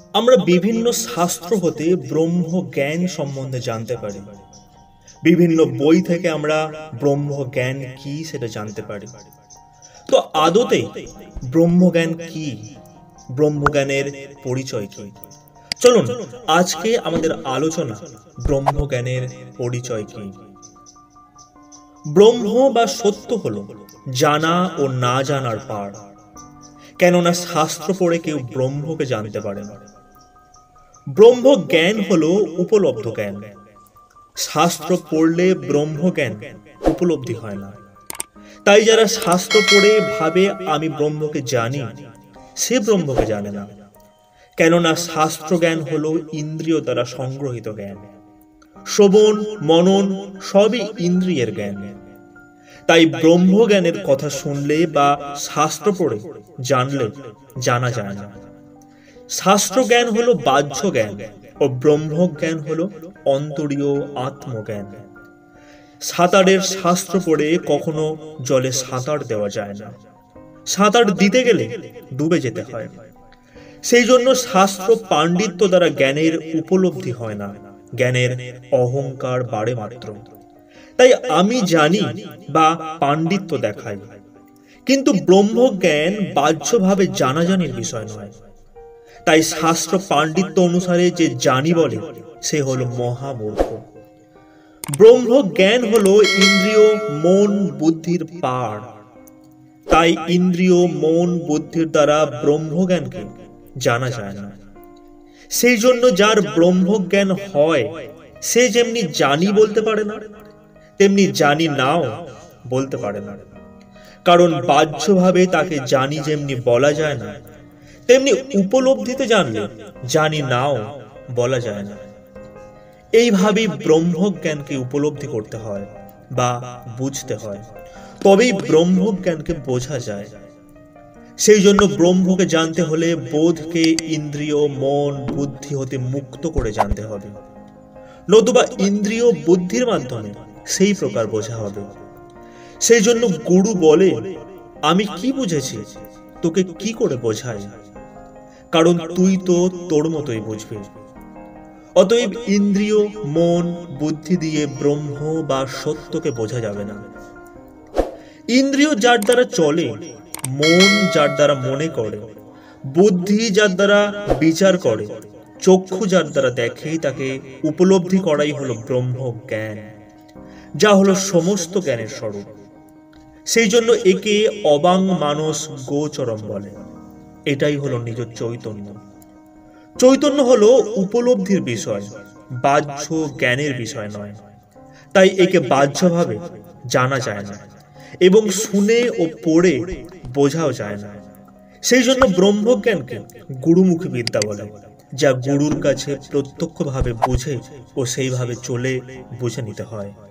আমরা বিভিন্ন শাস্ত্র হতে ব্রহ্ম জ্ঞান সম্বন্ধে জানতে পারি। বিভিন্ন বই থেকে আমরা ব্রহ্ম জ্ঞান কি সেটা জানতে পারি। তো আদতে ব্রহ্মজ্ঞান কি, ব্রহ্মজ্ঞানের পরিচয় কি? চলুন আজকে আমাদের আলোচনা ব্রহ্মজ্ঞানের পরিচয় কি। ব্রহ্ম বা সত্য হলো জানা ও না জানার পার। কেননা শাস্ত্র পড়ে কেউ ব্রহ্মকে জানতে পারে না। ব্রহ্ম জ্ঞান হলো উপলব্ধ জ্ঞান। শাস্ত্র পড়লে ব্রহ্ম জ্ঞান উপলব্ধি হয় না। তাই যারা শাস্ত্র পড়ে ভাবে আমি ব্রহ্মকে জানি, সে ব্রহ্মকে জানে না। কেননা শাস্ত্র জ্ঞান হলো ইন্দ্রিয় দ্বারা সংগ্রহিত জ্ঞান। শ্রবণ মনন সবই ইন্দ্রিয়ের জ্ঞান। তাই ব্রহ্মজ্ঞানের কথা শুনলে বা শাস্ত্র পড়ে জানলে জানা যায় না। শাস্ত্র জ্ঞান হলো বাহ্য জ্ঞান ও ব্রহ্মজ্ঞান হলো অন্তরীয় আত্মজ্ঞান। সাঁতারের শাস্ত্র পড়ে কখনো জলে সাঁতার দেওয়া যায় না। সাঁতার দিতে গেলে ডুবে যেতে হয়। সেই জন্য শাস্ত্র পাণ্ডিত্য দ্বারা জ্ঞানের উপলব্ধি হয় না, জ্ঞানের অহংকার বাড়ে মাত্র। তাই আমি জানি বা পাণ্ডিত্য দেখাই, কিন্তু ব্রহ্মজ্ঞান বাহ্যভাবে জানাজানির বিষয় নয়। তাই শাস্ত্র পাণ্ডিত্য অনুসারে যে জানি বলে সে হলো মহামূর্খ। ব্রহ্মজ্ঞান হলো ইন্দ্রিয় মন বুদ্ধির পার। তাই ইন্দ্রিয় মন বুদ্ধির দ্বারা ব্রহ্মজ্ঞানকে জানা যায় না। সেই জন্য যার ব্রহ্মজ্ঞান হয় সে যেমনি জানি বলতে পারে না, তেমনি জানি নাও বলতে পারে না। কারণ বাহ্যভাবে তাকে জানি যেমনি বলা যায় না, তেমনি উপলব্ধিতে জানলে জানি নাও বলা যায় না। এইভাবেই ব্রহ্মজ্ঞানকে উপলব্ধি করতে হয় বা বুঝতে হয়, তবেই ব্রহ্মজ্ঞানকে বোঝা যায়। সেই জন্য ব্রহ্মকে জানতে হলে বোধকে ইন্দ্রিয় মন বুদ্ধি হতে মুক্ত করে জানতে হবে, নতুবা ইন্দ্রিয় বুদ্ধির মাধ্যমে সেই প্রকার বোঝা হবে। সেই জন্য গুরু বলে, আমি কি বুঝেছি তোকে কি করে বোঝাই, কারণ তুই তো তোর মতোই বুঝবি। অতএব ইন্দ্রিয় মন বুদ্ধি দিয়ে ব্রহ্ম বা সত্যকে বোঝা যাবে না। ইন্দ্রিয় যার দ্বারা চলে, মন যার দ্বারা মনে করে, বুদ্ধি যার দ্বারা বিচার করে, চক্ষু যার দ্বারা দেখে, তাকে উপলব্ধি করাই হলো ব্রহ্ম জ্ঞান, যা হলো সমস্ত জ্ঞানের স্বরূপ। সেই জন্য একে অবাং মানস গোচরম বলে। এটাই হলো নিজ চৈতন্য। চৈতন্য হলো উপলব্ধির বিষয়, বাহ্য জ্ঞানের বিষয় নয়। তাই একে বাহ্যভাবে জানা যায় না এবং শুনে ও পড়ে বোঝাও যায় না। সেই জন্য ব্রহ্মজ্ঞানকে গুরুমুখী বিদ্যা বলে, যা গুরুর কাছে প্রত্যক্ষভাবে বুঝে ও সেইভাবে চলে বুঝে নিতে হয়।